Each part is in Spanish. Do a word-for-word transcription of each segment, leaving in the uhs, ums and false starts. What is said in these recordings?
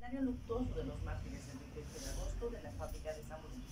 centenario luctuoso de los mártires el veintiocho de agosto de la fábrica de San Bruno.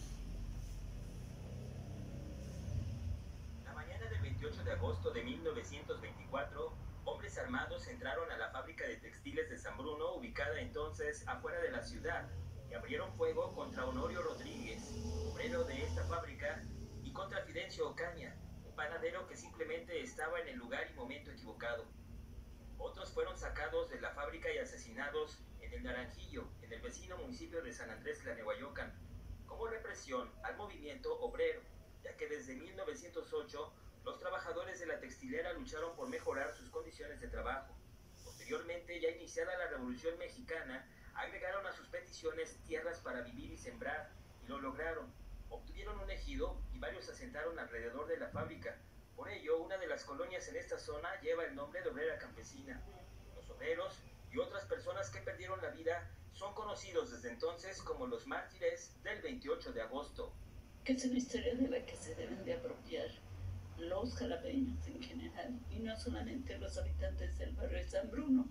La mañana del veintiocho de agosto de mil novecientos veinticuatro, hombres armados entraron a la fábrica de textiles de San Bruno, ubicada entonces afuera de la ciudad, y abrieron fuego contra Honorio Rodríguez, obrero de esta fábrica, y contra Fidencio Ocaña, un panadero que simplemente estaba en el lugar y momento equivocado. Otros fueron sacados de la fábrica y asesinados en el Naranjillo, en el vecino municipio de San Andrés Tlanehuayocan, como represión al movimiento obrero, ya que desde mil novecientos ocho los trabajadores de la textilera lucharon por mejorar sus condiciones de trabajo. Posteriormente, ya iniciada la Revolución Mexicana, agregaron a sus peticiones tierras para vivir y sembrar, y lo lograron. Obtuvieron un ejido y varios se asentaron alrededor de la fábrica. Por ello, una de las colonias en esta zona lleva el nombre de Obrera Campesina. Los obreros y otras personas que perdieron la vida son conocidos desde entonces como los mártires del veintiocho de agosto. Que es una historia de la que se deben de apropiar los jalapeños en general, y no solamente los habitantes del barrio de San Bruno,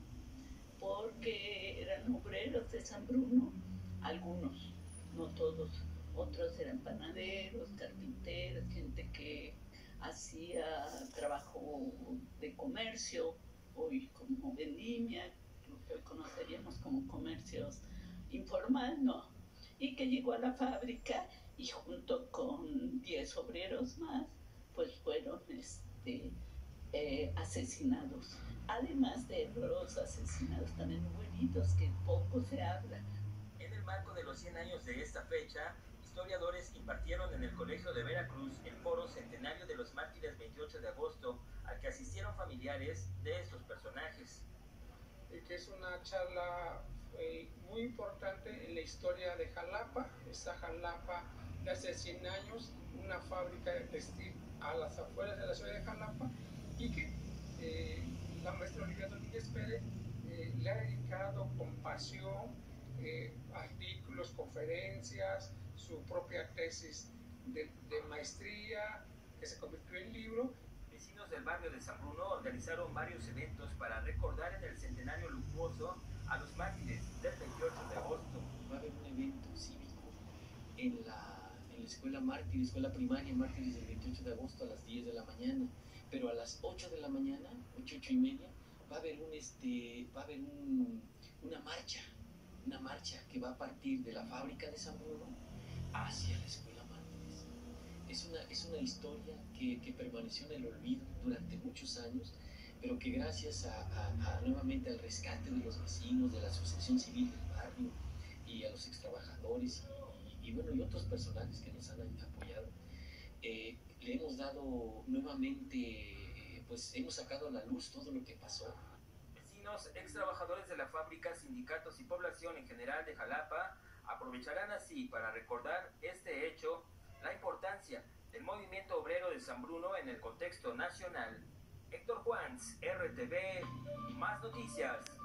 porque eran obreros de San Bruno, algunos, no todos, otros eran panaderos, carpinteros, gente que hacía trabajo de comercio, hoy como vendimia, lo que hoy conoceríamos como comercios informal, ¿no? Y que llegó a la fábrica y junto con diez obreros más, pues fueron este, eh, asesinados. Además de los asesinados también hubo heridos, que poco se habla. En el marco de los cien años de esta fecha, historiadores impartieron en el Colegio de Veracruz el foro centenario de los mártires veintiocho de agosto, al que asistieron familiares de estos personajes. Que es una charla eh, muy importante en la historia de Jalapa. Esta Jalapa de hace cien años, una fábrica de textil a las afueras de la ciudad de Jalapa, y que eh, la maestra Olivia Domínguez Pérez eh, le ha dedicado con pasión eh, artículos, conferencias, su propia tesis de, de maestría que se convirtió en libro. Vecinos del barrio de San Bruno organizaron varios eventos para recordar en el centenario luctuoso a los mártires del veintiocho de agosto. Va a haber un evento cívico en la, en la escuela Mártir, escuela primaria Mártires del veintiocho de agosto a las diez de la mañana, pero a las ocho de la mañana, ocho, ocho y media, va a haber, un, este, va a haber un, una marcha, una marcha que va a partir de la fábrica de San Bruno hacia la escuela Mártires. Es una, es una historia que, que permaneció en el olvido durante muchos años, pero que gracias a, a, a nuevamente al rescate de los vecinos, de la asociación civil del barrio y a los extrabajadores y, y, y bueno, y otros personajes que nos han apoyado, eh, le hemos dado nuevamente, eh, pues hemos sacado a la luz todo lo que pasó. Vecinos, extrabajadores de la fábrica, sindicatos y población en general de Jalapa aprovecharán así para recordar este hecho, la importancia del movimiento obrero de San Bruno en el contexto nacional. Héctor Juans, R T V, más noticias.